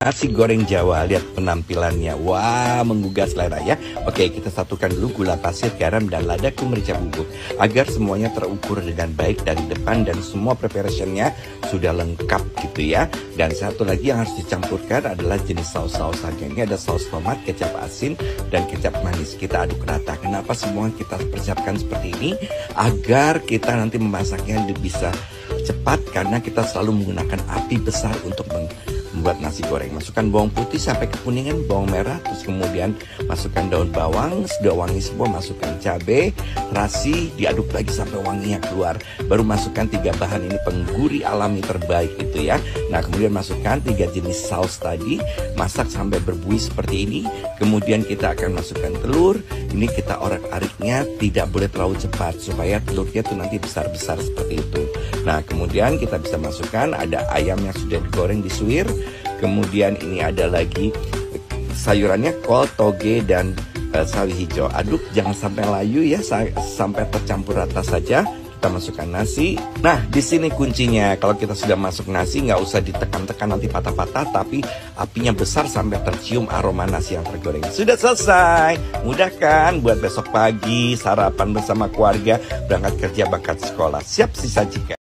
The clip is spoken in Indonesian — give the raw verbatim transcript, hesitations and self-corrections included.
Nasi goreng Jawa, lihat penampilannya. Wah, menggugah selera ya. Oke, kita satukan dulu gula pasir, garam, dan ladaku merica bubuk agar semuanya terukur dengan baik dari depan dan semua preparationnya sudah lengkap gitu ya. Dan satu lagi yang harus dicampurkan adalah jenis saus-saus saja. Ini ada saus tomat, kecap asin, dan kecap manis. Kita aduk rata. Kenapa semua kita persiapkan seperti ini? Agar kita nanti memasaknya bisa cepat karena kita selalu menggunakan api besar untuk membuat nasi goreng. Masukkan bawang putih sampai kekuningan, bawang merah, terus kemudian masukkan daun bawang, sudah wangi semua, masukkan cabai, terasi, diaduk lagi sampai wanginya keluar. Baru masukkan tiga bahan ini penggurih alami terbaik itu ya. Nah, kemudian masukkan tiga jenis saus tadi, masak sampai berbuih seperti ini. Kemudian kita akan masukkan telur. Ini kita orak-ariknya tidak boleh terlalu cepat supaya telurnya tuh nanti besar-besar seperti itu. Nah, kemudian kita bisa masukkan ada ayam yang sudah digoreng disuir. Kemudian ini ada lagi sayurannya kol, toge, dan uh, sawi hijau. Aduk jangan sampai layu ya, sampai tercampur rata saja. Kita masukkan nasi. Nah, di sini kuncinya. Kalau kita sudah masuk nasi, nggak usah ditekan-tekan nanti patah-patah, tapi apinya besar sampai tercium aroma nasi yang tergoreng. Sudah selesai. Mudah kan buat besok pagi sarapan bersama keluarga, berangkat kerja, berangkat sekolah. Siap sisa jika.